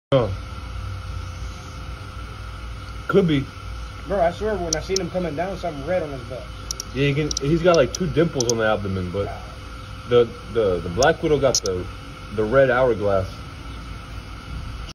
Oh. Could be. Bro, I swear when I seen him coming down, something red on his butt. Yeah, he's got like 2 dimples on the abdomen, but the Black Widow got the red hourglass.